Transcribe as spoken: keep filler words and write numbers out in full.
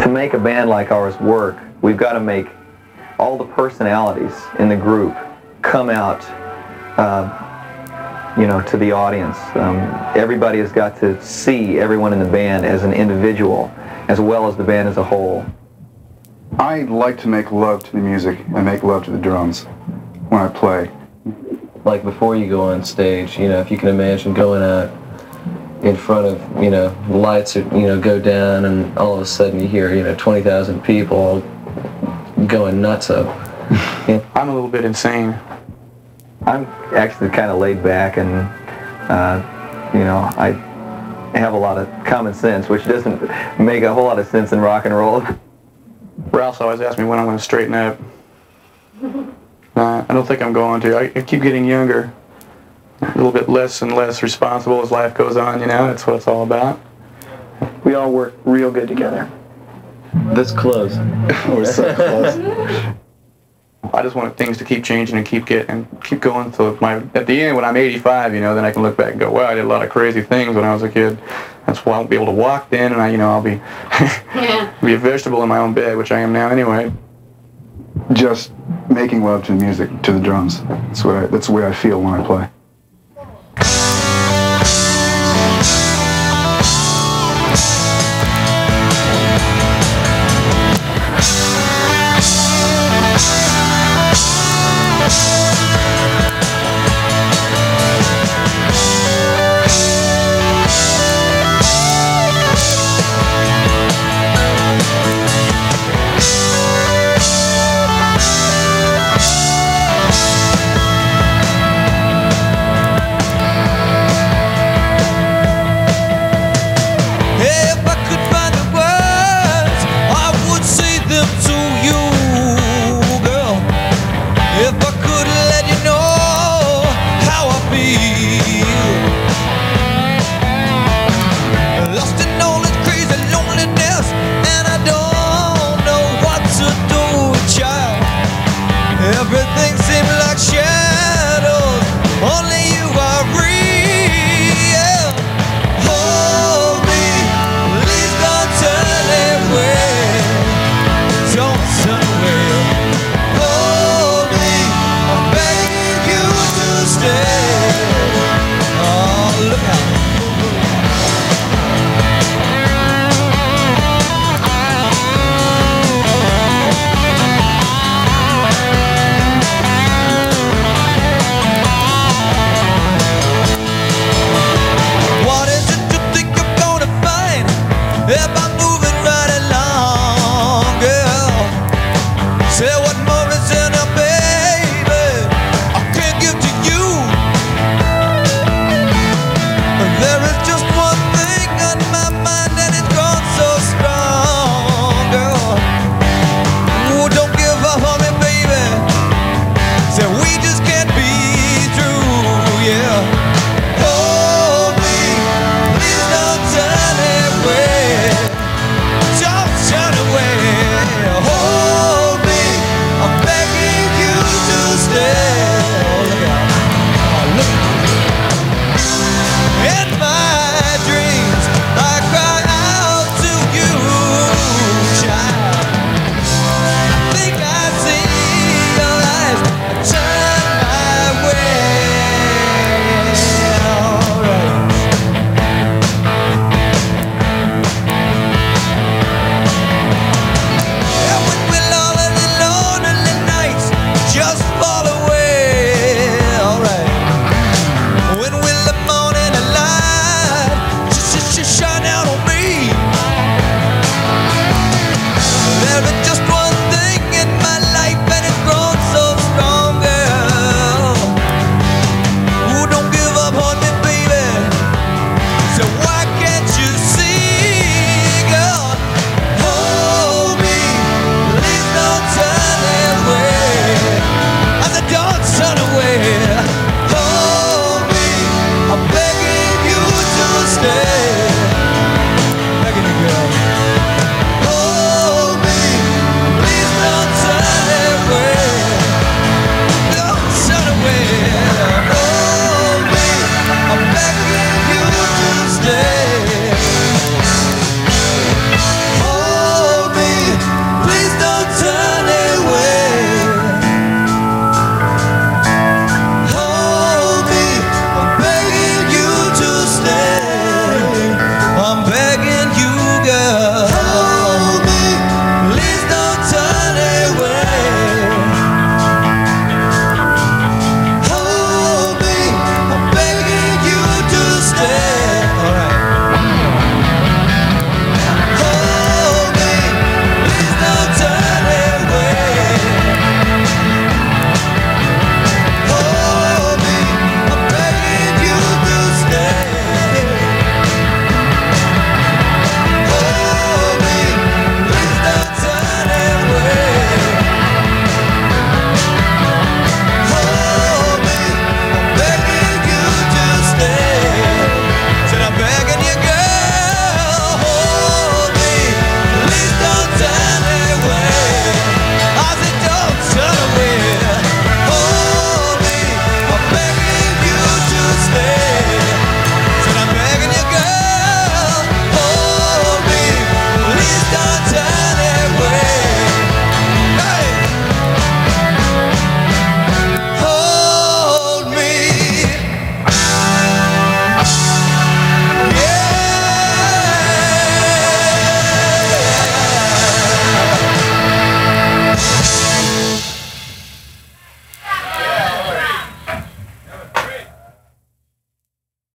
To make a band like ours work, we've got to make all the personalities in the group come out, uh, you know, to the audience. Um, everybody has got to see everyone in the band as an individual, as well as the band as a whole. I like to make love to the music and make love to the drums when I play. Like before you go on stage, you know, if you can imagine going out in front of, you know, lights, you know, go down, and all of a sudden you hear, you know, twenty thousand people going nuts up. Yeah. I'm a little bit insane. I'm actually kind of laid back, and uh, you know, I have a lot of common sense, which doesn't make a whole lot of sense in rock and roll. Ralph's always asked me when I'm going to straighten up. Uh, I don't think I'm going to. I, I keep getting younger, a little bit less and less responsible as life goes on, you know. That's what it's all about. We all work real good together. This close. We're so close. I just want things to keep changing and keep getting and keep going. So my at the end, when I'm eighty-five, you know, then I can look back and go, wow, I did a lot of crazy things when I was a kid. That's why I won't be able to walk then, and I, you know, I'll be yeah. be a vegetable in my own bed, which I am now anyway. Just making love to the music, to the drums. That's what I, that's the way I feel when I play.